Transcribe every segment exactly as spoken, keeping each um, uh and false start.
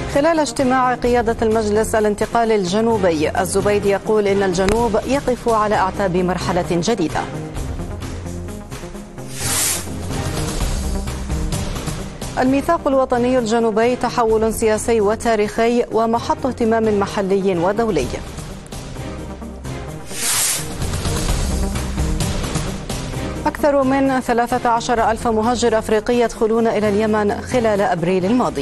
خلال اجتماع قيادة المجلس الانتقالي الجنوبي، الزبيدي يقول إن الجنوب يقف على أعتاب مرحلة جديدة. الميثاق الوطني الجنوبي تحول سياسي وتاريخي ومحط اهتمام محلي ودولي. أكثر من ثلاثة عشر ألف مهاجر أفريقي يدخلون إلى اليمن خلال أبريل الماضي.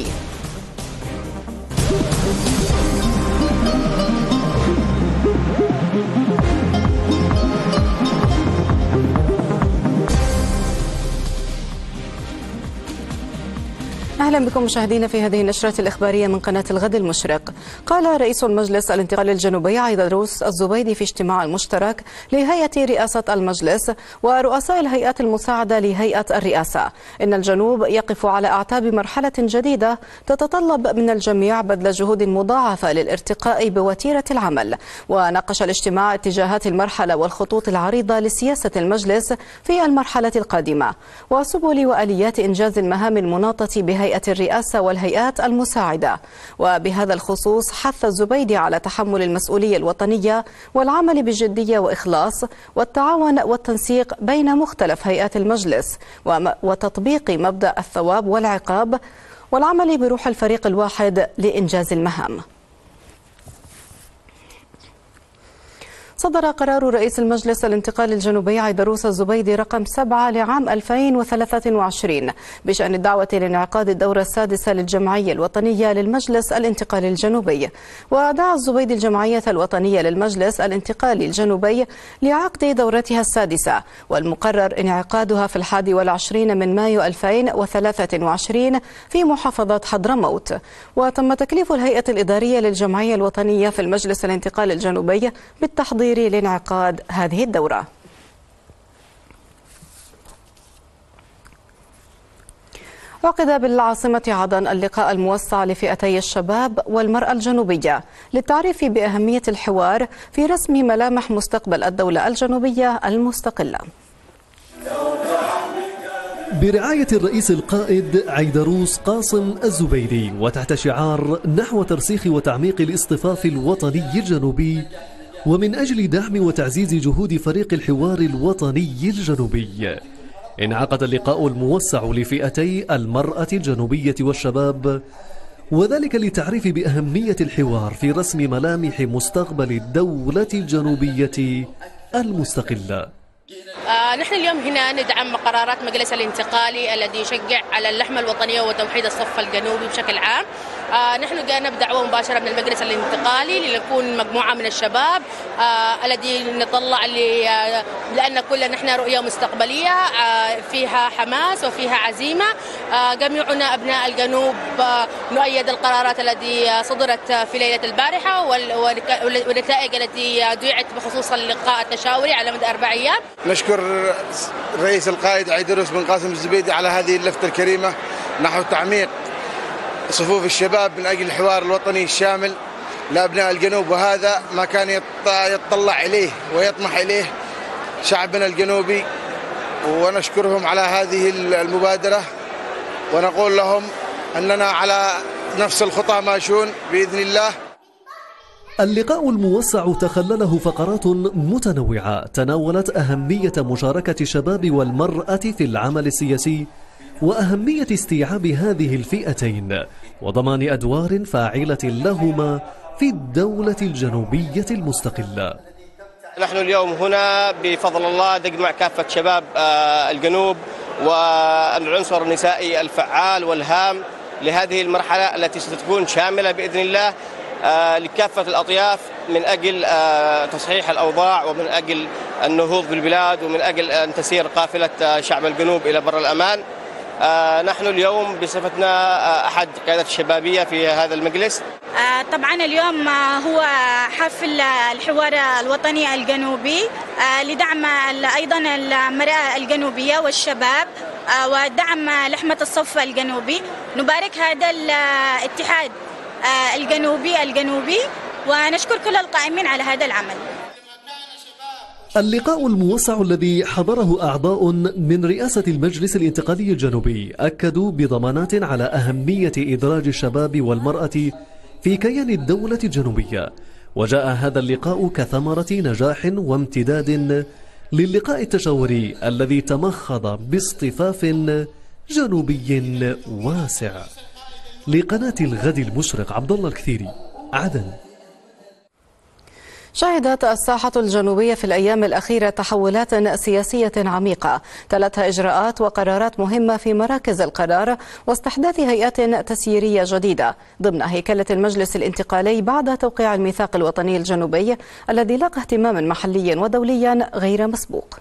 أهلا بكم مشاهدينا في هذه النشرة الإخبارية من قناة الغد المشرق. قال رئيس المجلس الانتقالي الجنوبي عيدروس الزبيدي في اجتماع المشترك لهيئة رئاسة المجلس ورؤساء الهيئات المساعدة لهيئة الرئاسة إن الجنوب يقف على أعتاب مرحلة جديدة تتطلب من الجميع بذل جهود مضاعفة للارتقاء بوتيرة العمل. وناقش الاجتماع اتجاهات المرحلة والخطوط العريضة لسياسة المجلس في المرحلة القادمة وسبل وآليات إنجاز المهام المناطة بهيئة الرئاسة والهيئات المساعدة. وبهذا الخصوص حث الزبيدي على تحمل المسؤولية الوطنية والعمل بجدية وإخلاص والتعاون والتنسيق بين مختلف هيئات المجلس وتطبيق مبدأ الثواب والعقاب والعمل بروح الفريق الواحد لإنجاز المهام. صدر قرار رئيس المجلس الانتقالي الجنوبي عيدروس الزبيدي رقم سبعة لعام ألفين وثلاثة وعشرين بشأن الدعوة لانعقاد الدورة السادسة للجمعية الوطنية للمجلس الانتقالي الجنوبي. ودعا الزبيدي الجمعية الوطنية للمجلس الانتقالي الجنوبي لعقد دورتها السادسة والمقرر انعقادها في الحادي والعشرين من مايو ألفين وثلاثة وعشرين في محافظة حضرموت. وتم تكليف الهيئة الإدارية للجمعية الوطنية في المجلس الانتقالي الجنوبي بالتحضير لانعقاد هذه الدورة. عقد بالعاصمة عدن اللقاء الموسع لفئتي الشباب والمرأة الجنوبية للتعريف بأهمية الحوار في رسم ملامح مستقبل الدولة الجنوبية المستقلة. برعاية الرئيس القائد عيدروس قاسم الزبيدي وتحت شعار نحو ترسيخ وتعميق الاصطفاف الوطني الجنوبي ومن أجل دعم وتعزيز جهود فريق الحوار الوطني الجنوبي، انعقد اللقاء الموسع لفئتي المرأة الجنوبية والشباب، وذلك للتعريف بأهمية الحوار في رسم ملامح مستقبل الدولة الجنوبية المستقلة. آه نحن اليوم هنا ندعم قرارات مجلس الانتقالي الذي يشجع على اللحمة الوطنية وتوحيد الصف الجنوبي بشكل عام. آه نحن جاءنا بدعوة مباشرة من المجلس الانتقالي لنكون مجموعة من الشباب آه الذي نطلع آه لأن كلنا نحن رؤية مستقبلية آه فيها حماس وفيها عزيمة. آه جميعنا أبناء الجنوب آه نؤيد القرارات التي صدرت في ليلة البارحة والنتائج التي دعت بخصوص اللقاء التشاوري على مدى أربع أيام. نشكر الرئيس القائد عيدروس بن قاسم الزبيدي على هذه اللفتة الكريمة نحو تعميق صفوف الشباب من أجل الحوار الوطني الشامل لأبناء الجنوب، وهذا ما كان يتطلع إليه ويطمح إليه شعبنا الجنوبي، ونشكرهم على هذه المبادرة ونقول لهم أننا على نفس الخطى ماشون بإذن الله. اللقاء الموسع تخلله فقرات متنوعة تناولت أهمية مشاركة الشباب والمرأة في العمل السياسي وأهمية استيعاب هذه الفئتين وضمان أدوار فاعلة لهما في الدولة الجنوبية المستقلة. نحن اليوم هنا بفضل الله نجمع كافة شباب الجنوب والعنصر النسائي الفعال والهام لهذه المرحلة التي ستكون شاملة بإذن الله لكافة الأطياف من أجل تصحيح الأوضاع ومن أجل النهوض بالبلاد ومن أجل أن تسير قافلة شعب الجنوب إلى بر الأمان. نحن اليوم بصفتنا أحد قيادة الشبابية في هذا المجلس. طبعا اليوم هو حفل الحوار الوطني الجنوبي لدعم أيضا المرأة الجنوبية والشباب ودعم لحمة الصف الجنوبي. نبارك هذا الاتحاد الجنوبي الجنوبي ونشكر كل القائمين على هذا العمل. اللقاء الموسع الذي حضره أعضاء من رئاسة المجلس الانتقالي الجنوبي أكدوا بضمانات على أهمية إدراج الشباب والمرأة في كيان الدولة الجنوبية. وجاء هذا اللقاء كثمرة نجاح وامتداد للقاء التشاوري الذي تمخض باصطفاف جنوبي واسع. لقناة الغد المشرق، عبد الله الكثيري، عدن. شهدت الساحة الجنوبية في الأيام الأخيرة تحولات سياسية عميقة تلتها إجراءات وقرارات مهمة في مراكز القرار واستحداث هيئات تسييرية جديدة ضمن هيكلة المجلس الانتقالي بعد توقيع الميثاق الوطني الجنوبي الذي لاقى اهتماما محليا ودوليا غير مسبوق.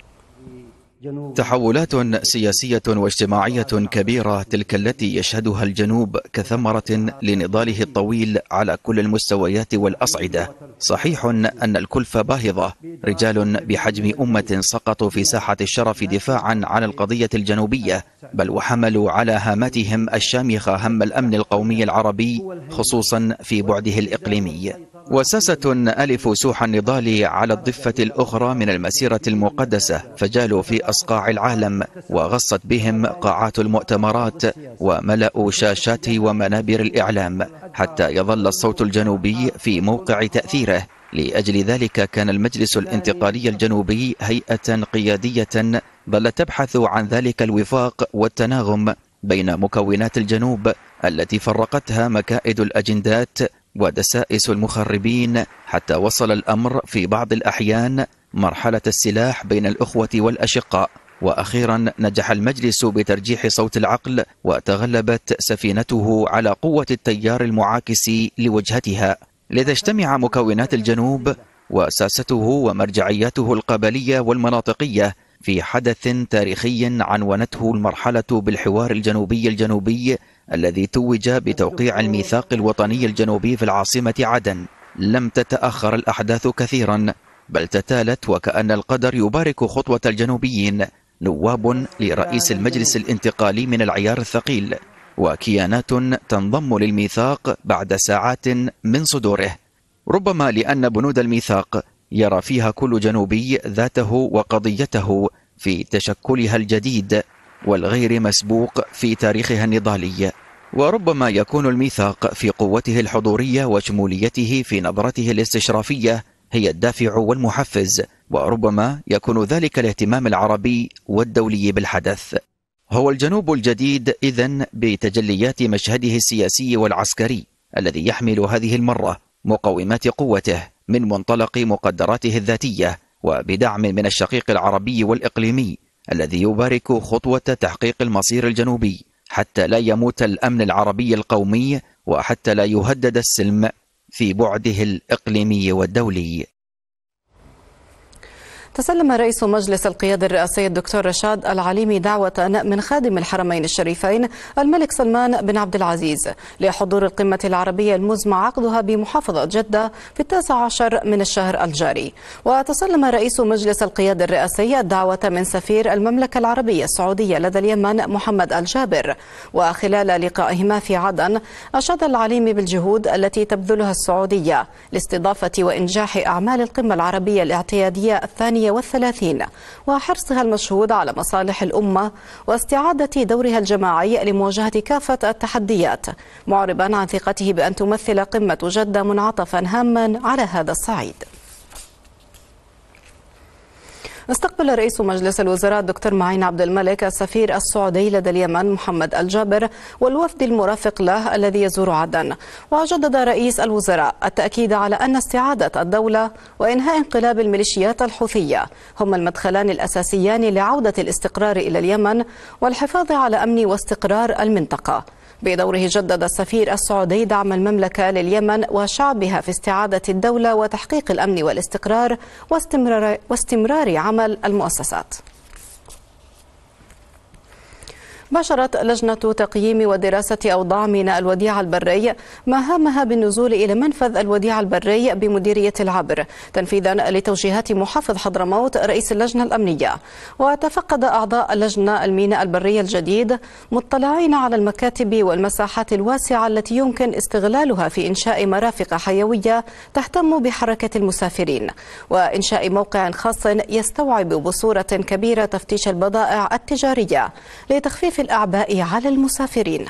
تحولات سياسية واجتماعية كبيرة تلك التي يشهدها الجنوب كثمرة لنضاله الطويل على كل المستويات والأصعدة. صحيح أن الكلفة باهظة، رجال بحجم أمة سقطوا في ساحة الشرف دفاعا عن القضية الجنوبية، بل وحملوا على هامتهم الشامخة هم الأمن القومي العربي خصوصا في بعده الإقليمي. وساسة ألفوا سوح النضال على الضفة الأخرى من المسيرة المقدسة، فجالوا في أصقاع العالم وغصت بهم قاعات المؤتمرات وملأوا شاشات ومنابر الإعلام حتى يظل الصوت الجنوبي في موقع تأثيره. لأجل ذلك كان المجلس الانتقالي الجنوبي هيئة قيادية ظلت تبحث عن ذلك الوفاق والتناغم بين مكونات الجنوب التي فرقتها مكائد الأجندات ودسائس المخربين، حتى وصل الأمر في بعض الأحيان مرحلة السلاح بين الأخوة والأشقاء. وأخيرا نجح المجلس بترجيح صوت العقل وتغلبت سفينته على قوة التيار المعاكس لوجهتها، لذا اجتمع مكونات الجنوب وساسته ومرجعياته القبلية والمناطقية في حدث تاريخي عنونته المرحلة بالحوار الجنوبي الجنوبي الذي توج بتوقيع الميثاق الوطني الجنوبي في العاصمة عدن. لم تتأخر الأحداث كثيرا، بل تتالت وكأن القدر يبارك خطوة الجنوبيين، نواب لرئيس المجلس الانتقالي من العيار الثقيل، وكيانات تنضم للميثاق بعد ساعات من صدوره، ربما لأن بنود الميثاق يرى فيها كل جنوبي ذاته وقضيته في تشكلها الجديد والغير مسبوق في تاريخها النضالي. وربما يكون الميثاق في قوته الحضورية وشموليته في نظرته الاستشرافية هي الدافع والمحفز، وربما يكون ذلك الاهتمام العربي والدولي بالحدث. هو الجنوب الجديد إذن بتجليات مشهده السياسي والعسكري الذي يحمل هذه المرة مقومات قوته من منطلق مقدراته الذاتية، وبدعم من الشقيق العربي والإقليمي الذي يبارك خطوة تحقيق المصير الجنوبي حتى لا يموت الأمن العربي القومي وحتى لا يهدد السلم في بعده الإقليمي والدولي. تسلم رئيس مجلس القيادة الرئاسي الدكتور رشاد العليمي دعوة من خادم الحرمين الشريفين الملك سلمان بن عبد العزيز لحضور القمة العربية المزمع عقدها بمحافظة جدة في التاسع عشر من الشهر الجاري. وتسلم رئيس مجلس القيادة الرئاسي الدعوة من سفير المملكة العربية السعودية لدى اليمن محمد الجابر. وخلال لقائهما في عدن أشاد العليمي بالجهود التي تبذلها السعودية لاستضافة وإنجاح أعمال القمة العربية الاعتيادية الثانية والثلاثين وحرصها المشهود على مصالح الأمة واستعادة دورها الجماعي لمواجهة كافة التحديات، معربا عن ثقته بأن تمثل قمة جدة منعطفا هاما على هذا الصعيد. استقبل رئيس مجلس الوزراء الدكتور معين عبد الملك السفير السعودي لدى اليمن محمد الجابر والوفد المرافق له الذي يزور عدن. وجدد رئيس الوزراء التأكيد على أن استعادة الدولة وإنهاء انقلاب الميليشيات الحوثية هما المدخلان الأساسيان لعودة الاستقرار إلى اليمن والحفاظ على أمن واستقرار المنطقة. بدوره جدد السفير السعودي دعم المملكة لليمن وشعبها في استعادة الدولة وتحقيق الأمن والاستقرار واستمرار, واستمرار عمل المؤسسات. باشرت لجنة تقييم ودراسة أوضاع ميناء الوديعة البري مهامها بالنزول إلى منفذ الوديعة البري بمديرية العبر تنفيذا لتوجيهات محافظ حضرموت رئيس اللجنة الأمنية. وتفقد أعضاء اللجنة الميناء البري الجديد مطلعين على المكاتب والمساحات الواسعة التي يمكن استغلالها في إنشاء مرافق حيوية تهتم بحركة المسافرين، وإنشاء موقع خاص يستوعب بصورة كبيرة تفتيش البضائع التجارية لتخفيف الأعباء على المسافرين.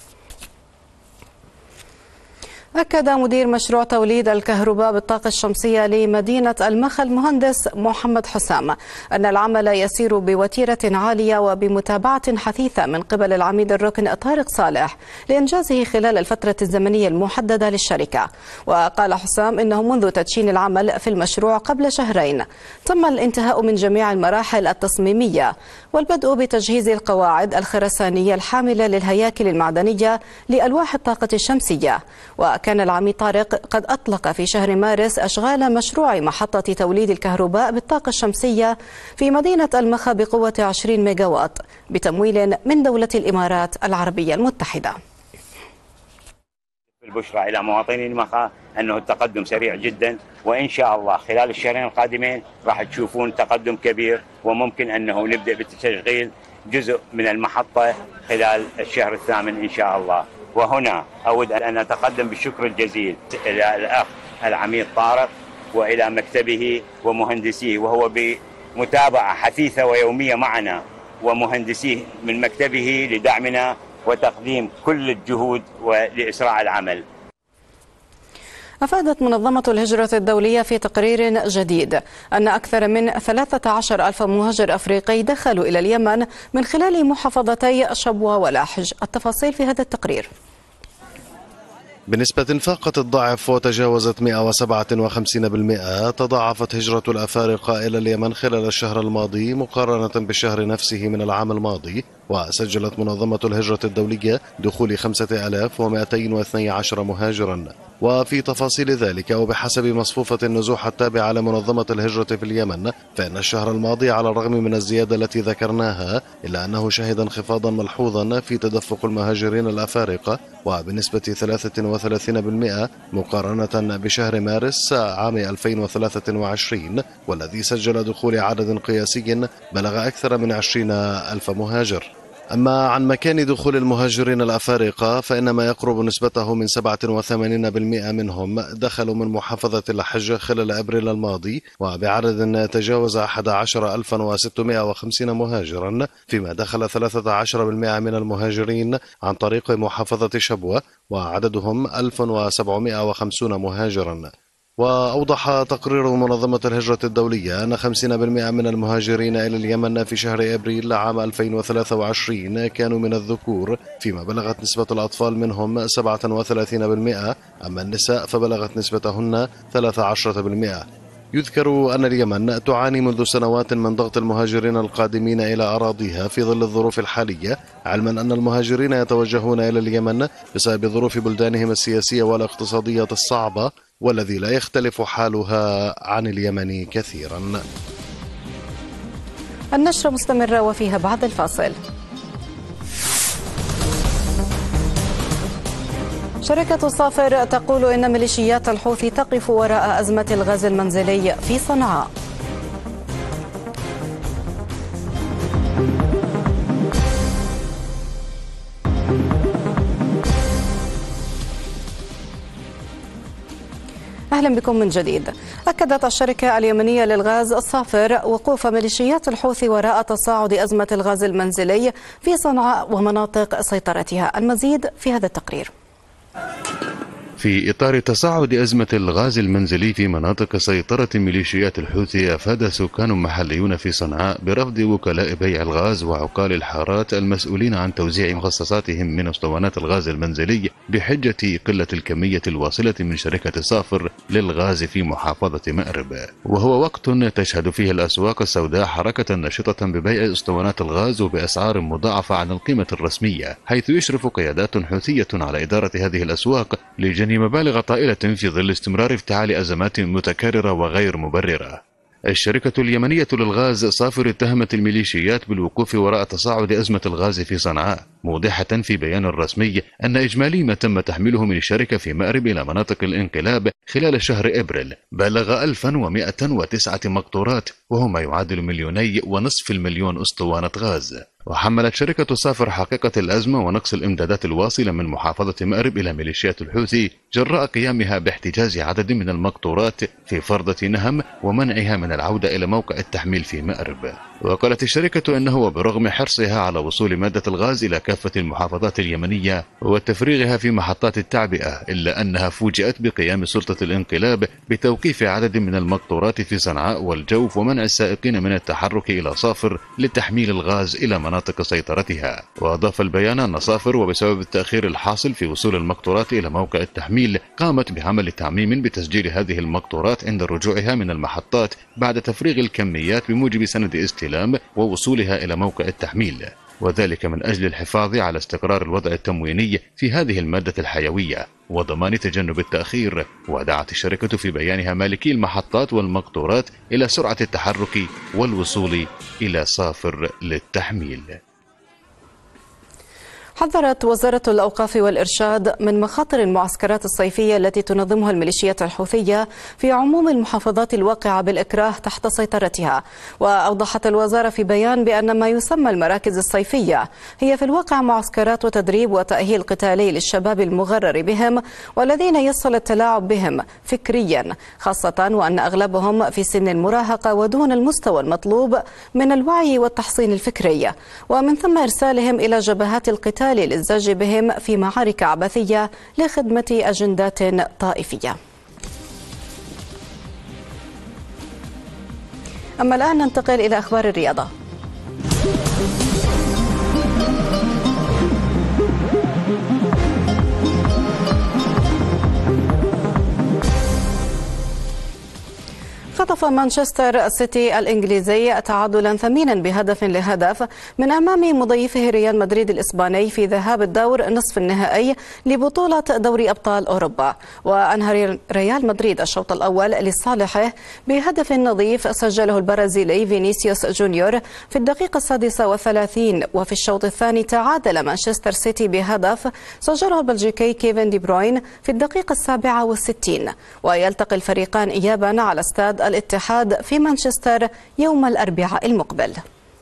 أكد مدير مشروع توليد الكهرباء بالطاقة الشمسية لمدينة المخا المهندس محمد حسام أن العمل يسير بوتيرة عالية وبمتابعة حثيثة من قبل العميد الركن طارق صالح لإنجازه خلال الفترة الزمنية المحددة للشركة. وقال حسام إنه منذ تدشين العمل في المشروع قبل شهرين تم الانتهاء من جميع المراحل التصميمية والبدء بتجهيز القواعد الخرسانية الحاملة للهياكل المعدنية لألواح الطاقة الشمسية. وكان العميد طارق قد أطلق في شهر مارس أشغال مشروع محطة توليد الكهرباء بالطاقة الشمسية في مدينة المخا بقوة عشرين ميجاوات بتمويل من دولة الإمارات العربية المتحدة. البشرى إلى مواطني المخا أنه التقدم سريع جدا، وإن شاء الله خلال الشهرين القادمين راح تشوفون تقدم كبير، وممكن أنه نبدأ بتشغيل جزء من المحطة خلال الشهر الثامن إن شاء الله. وهنا أود أن أتقدم بالشكر الجزيل إلى الأخ العميد طارق وإلى مكتبه ومهندسيه، وهو بمتابعة حثيثة ويومية معنا ومهندسيه من مكتبه لدعمنا وتقديم كل الجهود ولإسراع العمل. أفادت منظمة الهجرة الدولية في تقرير جديد أن أكثر من ثلاثة عشر ألف مهاجر أفريقي دخلوا إلى اليمن من خلال محافظتي شبوة ولاحج. التفاصيل في هذا التقرير. بنسبة فاقت الضعف وتجاوزت مئة وسبعة وخمسين بالمئة تضاعفت هجرة الأفارقة إلى اليمن خلال الشهر الماضي مقارنة بالشهر نفسه من العام الماضي. وسجلت منظمة الهجرة الدولية دخول خمسة آلاف ومئتين واثني عشر مهاجرا. وفي تفاصيل ذلك وبحسب مصفوفة النزوح التابعة لمنظمة الهجرة في اليمن، فإن الشهر الماضي على الرغم من الزيادة التي ذكرناها إلا أنه شهد انخفاضا ملحوظا في تدفق المهاجرين الأفارقة وبنسبة ثلاثة وثلاثين بالمئة مقارنة بشهر مارس عام ألفين وثلاثة وعشرين، والذي سجل دخول عدد قياسي بلغ أكثر من عشرين ألف مهاجر. أما عن مكان دخول المهاجرين الأفارقة فإن ما يقرب نسبته من سبعة وثمانين بالمئة منهم دخلوا من محافظة الحج خلال أبريل الماضي وبعدد تجاوز أحد عشر ألفا وستمئة وخمسين مهاجرا، فيما دخل ثلاثة عشر بالمئة من المهاجرين عن طريق محافظة شبوة وعددهم ألف وسبعمئة وخمسين مهاجرا. وأوضح تقرير منظمة الهجرة الدولية أن خمسين بالمئة من المهاجرين إلى اليمن في شهر أبريل عام ألفين وثلاثة وعشرين كانوا من الذكور، فيما بلغت نسبة الأطفال منهم سبعة وثلاثين بالمئة، أما النساء فبلغت نسبتهن ثلاثة عشر بالمئة. يذكر أن اليمن تعاني منذ سنوات من ضغط المهاجرين القادمين إلى أراضيها في ظل الظروف الحالية، علما أن المهاجرين يتوجهون إلى اليمن بسبب ظروف بلدانهم السياسية والاقتصادية الصعبة، والذي لا يختلف حالها عن اليمن كثيرا. النشرة مستمرة وفيها بعد الفاصل. شركة صافر تقول إن ميليشيات الحوثي تقف وراء أزمة الغاز المنزلي في صنعاء. أهلا بكم من جديد. أكدت الشركة اليمنية للغاز صافر وقوف ميليشيات الحوثي وراء تصاعد أزمة الغاز المنزلي في صنعاء ومناطق سيطرتها. المزيد في هذا التقرير. في إطار تصاعد أزمة الغاز المنزلي في مناطق سيطرة ميليشيات الحوثي، أفاد سكان محليون في صنعاء برفض وكلاء بيع الغاز وعقال الحارات المسؤولين عن توزيع مخصصاتهم من اسطوانات الغاز المنزلي بحجة قلة الكمية الواصلة من شركة صافر للغاز في محافظة مأرب، وهو وقت تشهد فيه الأسواق السوداء حركة نشطة ببيع اسطوانات الغاز وبأسعار مضاعفة عن القيمة الرسمية، حيث يشرف قيادات حوثية على إدارة هذه الأسواق لجني مبالغ طائلة في ظل استمرار افتعال أزمات متكررة وغير مبررة. الشركة اليمنية للغاز صافر اتهمت الميليشيات بالوقوف وراء تصاعد أزمة الغاز في صنعاء، موضحة في بيان رسمي أن إجمالي ما تم تحميله من الشركة في مأرب إلى مناطق الانقلاب خلال شهر إبريل بلغ ألفا ومئة وتسعة مقطورات، وهو ما يعادل مليوني ونصف المليون أسطوانة غاز. وحملت شركة صافر حقيقة الأزمة ونقص الإمدادات الواصلة من محافظة مأرب إلى ميليشيات الحوثي جراء قيامها باحتجاز عدد من المقطورات في فرضة نهم ومنعها من العودة إلى موقع التحميل في مأرب. وقالت الشركة أنه وبرغم حرصها على وصول مادة الغاز إلى كافة المحافظات اليمنية وتفريغها في محطات التعبئة، إلا أنها فوجئت بقيام سلطة الانقلاب بتوقيف عدد من المقطورات في صنعاء والجوف ومنع السائقين من التحرك إلى صافر لتحميل الغاز إلى مناطق سيطرتها. وأضاف البيان أن صافر وبسبب التأخير الحاصل في وصول المقطورات إلى موقع التحميل قامت بعمل تعميم بتسجيل هذه المقطورات عند رجوعها من المحطات بعد تفريغ الكميات بموجب سند استلام ووصولها إلى موقع التحميل، وذلك من أجل الحفاظ على استقرار الوضع التمويني في هذه المادة الحيوية وضمان تجنب التأخير. ودعت الشركة في بيانها مالكي المحطات والمقطورات إلى سرعة التحرك والوصول إلى صافر للتحميل. حذرت وزارة الأوقاف والإرشاد من مخاطر المعسكرات الصيفية التي تنظمها الميليشيات الحوثية في عموم المحافظات الواقعة بالإكراه تحت سيطرتها. وأوضحت الوزارة في بيان بأن ما يسمى المراكز الصيفية هي في الواقع معسكرات وتدريب وتأهيل قتالي للشباب المغرر بهم والذين يصل التلاعب بهم فكريا، خاصة وأن أغلبهم في سن المراهقة ودون المستوى المطلوب من الوعي والتحصين الفكري، ومن ثم إرسالهم إلى جبهات القتال للزج بهم في معارك عبثية لخدمة أجندات طائفية. أما الآن ننتقل إلى أخبار الرياضة. خطف مانشستر سيتي الإنجليزي تعادلا ثمينا بهدف لهدف من أمام مضيفه ريال مدريد الإسباني في ذهاب الدور نصف النهائي لبطولة دوري أبطال أوروبا. وأنهى ريال مدريد الشوط الأول لصالحه بهدف نظيف سجله البرازيلي فينيسيوس جونيور في الدقيقة السادسة والثلاثين، وفي الشوط الثاني تعادل مانشستر سيتي بهدف سجله البلجيكي كيفن دي بروين في الدقيقة السابعة والستين. ويلتقي الفريقان إيابا على استاد الاتحاد في مانشستر يوم الأربعاء المقبل.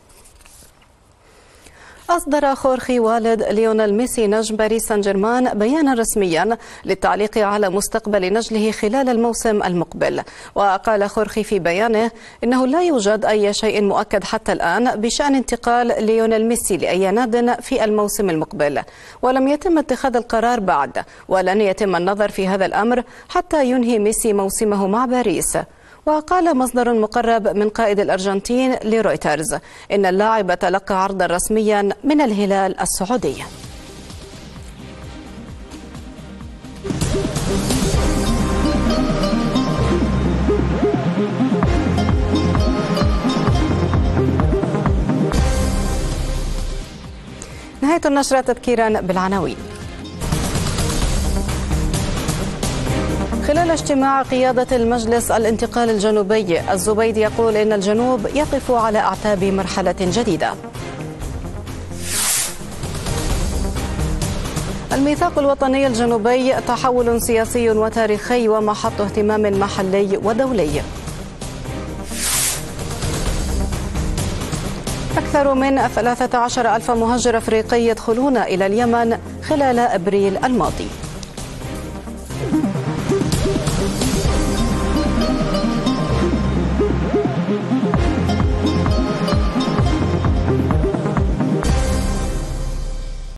أصدر خورخي والد ليونيل ميسي نجم باريس سان جيرمان بيانا رسميا للتعليق على مستقبل نجله خلال الموسم المقبل. وقال خورخي في بيانه إنه لا يوجد أي شيء مؤكد حتى الآن بشأن انتقال ليونيل ميسي لأي ناد في الموسم المقبل، ولم يتم اتخاذ القرار بعد، ولن يتم النظر في هذا الأمر حتى ينهي ميسي موسمه مع باريس. وقال مصدر مقرب من قائد الأرجنتين لرويترز إن اللاعب تلقى عرضا رسميا من الهلال السعودي. نهاية النشرة تذكيرا بالعناوين. خلال اجتماع قيادة المجلس الانتقالي الجنوبي، الزبيدي يقول إن الجنوب يقف على أعتاب مرحلة جديدة. الميثاق الوطني الجنوبي تحول سياسي وتاريخي ومحط اهتمام محلي ودولي. أكثر من ثلاثة عشر ألف مهاجر أفريقي يدخلون إلى اليمن خلال أبريل الماضي.